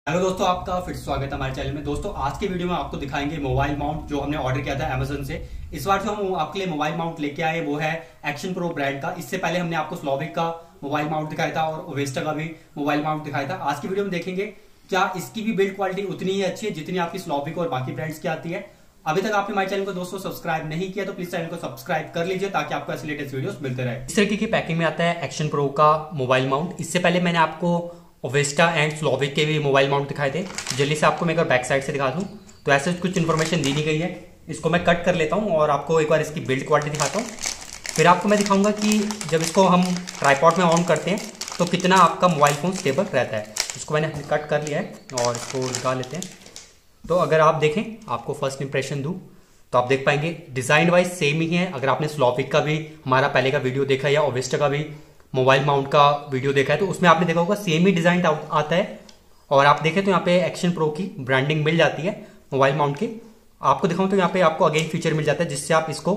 Hello दोस्तों, आपका फिर से स्वागत है हमारे चैनल में। दोस्तों आज के वीडियो में आपको दिखाएंगे मोबाइल माउंट जो हमने ऑर्डर किया था अमेजन से। इस बार जो हम आपके लिए मोबाइल माउंट लेके आए वो है एक्शन प्रो ब्रांड का। इससे पहले हमने आपको स्लोविक का मोबाइल माउंट दिखाया था और ओवेस्टा का भी मोबाइल माउंट दिखाया था। आज की वीडियो में देखेंगे क्या इसकी भी बिल्ड क्वालिटी उतनी ही अच्छी है जितनी आपकी स्लोविक और बाकी ब्रांड्स की आती है। अभी तक आपने हमारे चैनल को दोस्तों सब्सक्राइब नहीं किया तो प्लीज चैनल को सब्सक्राइब कर लीजिए ताकि आपको ऐसे लेटेस्ट वीडियोस मिलते रहे। इस तरीके की पैकिंग में आता है एक्शन प्रो का मोबाइल माउंट। इससे पहले मैंने आपको ओवेस्टा एंड स्लोविक के भी मोबाइल माउंट दिखाए थे। जल्दी से आपको मैं एक बार बैक साइड से दिखा दूं तो ऐसे कुछ इन्फॉर्मेशन दी नहीं गई है। इसको मैं कट कर लेता हूं और आपको एक बार इसकी बिल्ड क्वालिटी दिखाता हूं। फिर आपको मैं दिखाऊंगा कि जब इसको हम ट्राइपॉड में ऑन करते हैं तो कितना आपका मोबाइल फोन स्टेबल रहता है। इसको मैंने कट कर लिया है और इसको निकाल लेते हैं। तो अगर आप देखें, आपको फर्स्ट इंप्रेशन दूं तो आप देख पाएंगे डिजाइन वाइज सेम ही है। अगर आपने स्लोविक का भी हमारा पहले का वीडियो देखा या ओवेस्टा का भी मोबाइल माउंट का वीडियो देखा है तो उसमें आपने देखा होगा सेम ही डिजाइन आता है। और आप देखें तो यहाँ पे एक्शन प्रो की ब्रांडिंग मिल जाती है मोबाइल माउंट की। आपको दिखाऊं तो यहाँ पे आपको अगेन फीचर मिल जाता है जिससे आप इसको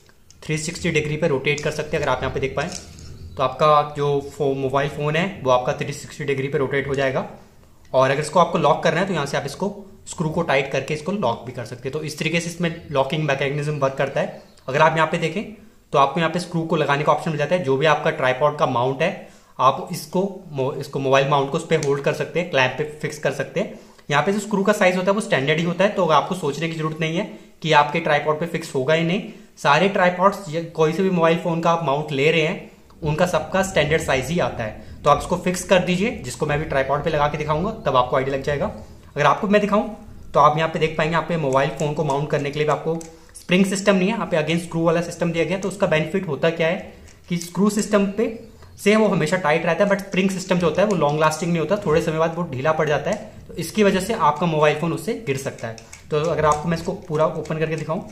360 डिग्री पे रोटेट कर सकते हैं। अगर आप यहाँ पे देख पाए तो आपका जो मोबाइल फोन है वो आपका 360 डिग्री पे रोटेट हो जाएगा। और अगर इसको आपको लॉक करना है तो यहाँ से आप इसको स्क्रू को टाइट करके इसको लॉक भी कर सकते हैं। तो इस तरीके से इसमें लॉकिंग मैकेनिज्म वर्क करता है। अगर आप यहाँ पे देखें तो आपको यहाँ पे स्क्रू को लगाने का ऑप्शन मिल जाता है। जो भी आपका ट्राइपॉड का माउंट है आप इसको मोबाइल माउंट को उस पर होल्ड कर सकते हैं, क्लैंप पे फिक्स कर सकते हैं। यहाँ पे जो स्क्रू का साइज होता है वो स्टैंडर्ड ही होता है, तो आपको सोचने की जरूरत नहीं है कि आपके ट्राइपॉड पे फिक्स होगा ही नहीं। सारे ट्राइपॉड्स कोई से भी मोबाइल फोन का आप माउंट ले रहे हैं उनका सबका स्टैंडर्ड साइज ही आता है। तो आप इसको फिक्स कर दीजिए, जिसको मैं भी ट्राइपॉड पे लगा के दिखाऊंगा तब आपको आइडिया लग जाएगा। अगर आपको मैं दिखाऊं तो आप यहाँ पे देख पाएंगे यहाँ पे मोबाइल फोन को माउंट करने के लिए आपको स्प्रिंग सिस्टम नहीं है, यहाँ पे अगेन स्क्रू वाला सिस्टम दिया गया। तो उसका बेनिफिट होता क्या है कि स्क्रू सिस्टम पे से वो हमेशा टाइट रहता है, बट स्प्रिंग सिस्टम जो होता है वो लॉन्ग लास्टिंग नहीं होता, थोड़े समय बाद वो ढीला पड़ जाता है। तो इसकी वजह से आपका मोबाइल फोन उससे गिर सकता है। तो अगर आपको मैं इसको पूरा ओपन करके दिखाऊं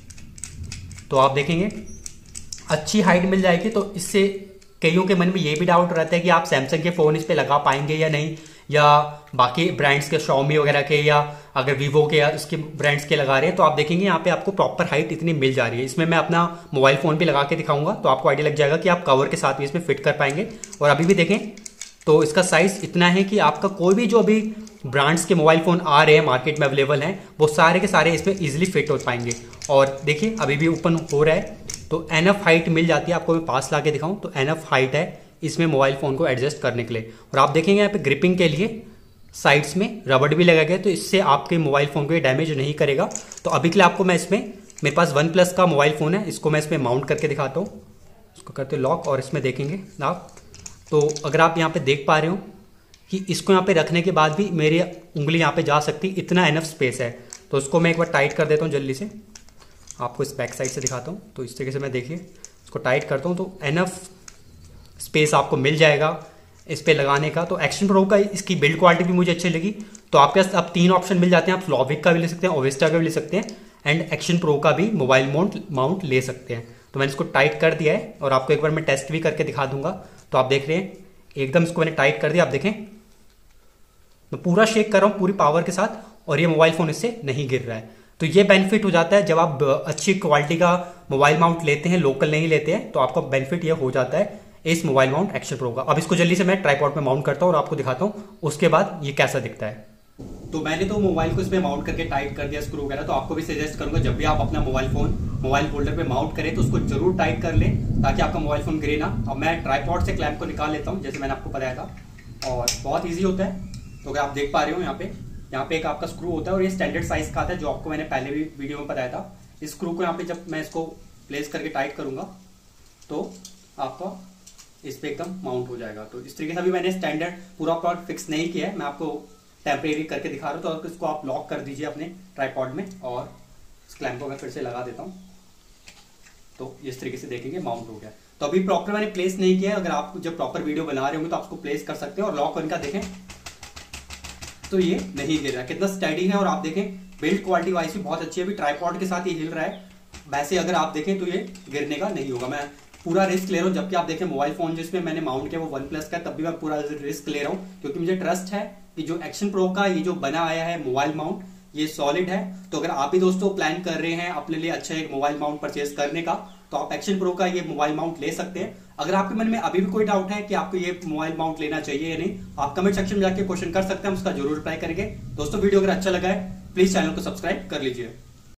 तो आप देखेंगे अच्छी हाइट मिल जाएगी। तो इससे कईयों के मन में ये भी डाउट रहता है कि आप सैमसंग के फोन इस पे लगा पाएंगे या नहीं, या बाकी ब्रांड्स के Xiaomi वगैरह के, या अगर Vivo के या उसके ब्रांड्स के लगा रहे हैं तो आप देखेंगे यहाँ पे आपको प्रॉपर हाइट इतनी मिल जा रही है। इसमें मैं अपना मोबाइल फोन भी लगा के दिखाऊंगा तो आपको आइडिया लग जाएगा कि आप कवर के साथ भी इसमें फिट कर पाएंगे। और अभी भी देखें तो इसका साइज इतना है कि आपका कोई भी जो अभी ब्रांड्स के मोबाइल फोन आ रहे हैं मार्केट में अवेलेबल हैं वो सारे के सारे इसमें इजिली फिट हो पाएंगे। और देखिए अभी भी ओपन हो रहा है तो एनफ हाइट मिल जाती है। आपको मैं पास ला के दिखाऊं तो एनफ हाइट है इसमें मोबाइल फोन को एडजस्ट करने के लिए। और आप देखेंगे यहाँ पे ग्रिपिंग के लिए साइड्स में रबड़ भी लगा गया, तो इससे आपके मोबाइल फोन को ये डैमेज नहीं करेगा। तो अभी के लिए आपको मैं इसमें, मेरे पास OnePlus का मोबाइल फोन है, इसको मैं इसमें माउंट करके दिखाता हूँ। इसको करते लॉक और इसमें देखेंगे आप तो अगर आप यहाँ पे देख पा रहे हो कि इसको यहाँ पे रखने के बाद भी मेरी उंगली यहाँ पे जा सकती, इतना एनफ स्पेस है। तो इसको मैं एक बार टाइट कर देता हूँ जल्दी से, आपको इस बैक साइड से दिखाता हूँ। तो इस तरीके से मैं देखिए इसको टाइट करता हूँ तो एनफ स्पेस आपको मिल जाएगा इस पे लगाने का। तो एक्शन प्रो का इसकी बिल्ड क्वालिटी भी मुझे अच्छी लगी। तो आपके पास अब 3 ऑप्शन मिल जाते हैं, आप स्लोविक का भी ले सकते हैं, ओवेस्टा का भी ले सकते हैं एंड एक्शन प्रो का भी मोबाइल माउंट ले सकते हैं। तो मैंने इसको टाइट कर दिया है और आपको एक बार मैं टेस्ट भी करके दिखा दूंगा। तो आप देख रहे हैं एकदम इसको मैंने टाइट कर दिया। आप देखें मैं पूरा शेक कर रहा हूँ पूरी पावर के साथ और ये मोबाइल फोन इससे नहीं गिर रहा है। तो ये बेनिफिट हो जाता है जब आप अच्छी क्वालिटी का मोबाइल माउंट लेते हैं, लोकल नहीं लेते हैं, तो आपका बेनिफिट ये हो जाता है इस मोबाइल माउंट एक्शन प्रो का। अब इसको जल्दी से मैं ट्राइपॉड पे माउंट करता हूँ और आपको दिखाता हूँ उसके बाद ये कैसा दिखता है। तो मैंने तो मोबाइल को इसमें माउंट करके टाइट कर दिया स्क्रू वगैरह। तो आपको भी सजेस्ट करूंगा जब भी आप अपना मोबाइल फोन मोबाइल होल्डर पे माउंट करें तो उसको जरूर टाइट कर लें ताकि आपका मोबाइल फोन गिरे ना। अब मैं ट्राइपॉड से क्लैंप को निकाल लेता हूँ जैसे मैंने आपको बताया था और बहुत ईजी होता है। तो अगर आप देख पा रहे हो यहाँ पे एक आपका स्क्रू होता है और ये स्टैंडर्ड साइज का आता है जो आपको मैंने पहले भी वीडियो में बताया था। इस स्क्रू को यहाँ पे जब मैं इसको प्लेस करके टाइट करूंगा तो आपका इस पे एकदम माउंट हो जाएगा। तो इस तरीके से अभी मैंने स्टैंडर्ड पूरा प्लॉट फिक्स नहीं किया है, मैं आपको टेम्परेरी करके दिखा रहा हूँ। तो इसको आप लॉक कर दीजिए अपने ट्राइपॉड में और इस क्लैंप को मैं फिर से लगा देता हूँ। तो इस तरीके से देखेंगे माउंट हो गया। तो अभी प्रॉपर मैंने प्लेस नहीं किया है, अगर आप जब प्रॉपर वीडियो बना रहे होंगे तो आप उसको प्लेस कर सकते हैं। और लॉक इनका देखें तो ये नहीं गिर रहा, कितना स्टडी है। और आप देखें बिल्ड क्वालिटी वाइज भी बहुत अच्छी है, अभी ट्राइपॉड के साथ ये हिल रहा है। वैसे अगर आप देखें तो ये गिरने का नहीं होगा। मैं पूरा रिस्क ले रहा हूँ, जबकि आप देखें मोबाइल फोन जिसमें मैंने माउंट किया वो OnePlus का है, तब भी मैं पूरा रिस्क ले रहा हूँ क्योंकि मुझे ट्रस्ट है कि जो एक्शन प्रो का ये जो बना आया है मोबाइल माउंट ये सॉलिड है। तो अगर आप भी दोस्तों प्लान कर रहे हैं अपने लिए अच्छा एक मोबाइल माउंट परचेज करने का तो आप एक्शन प्रो का ये मोबाइल माउंट ले सकते हैं। अगर आपके मन में अभी भी कोई डाउट है कि आपको ये मोबाइल माउंट लेना चाहिए या नहीं, आप कमेंट सेक्शन में जाके क्वेश्चन कर सकते हैं, हम उसका जरूर रिप्लाई करेंगे। दोस्तों वीडियो अगर अच्छा लगा है प्लीज चैनल को सब्सक्राइब कर लीजिए।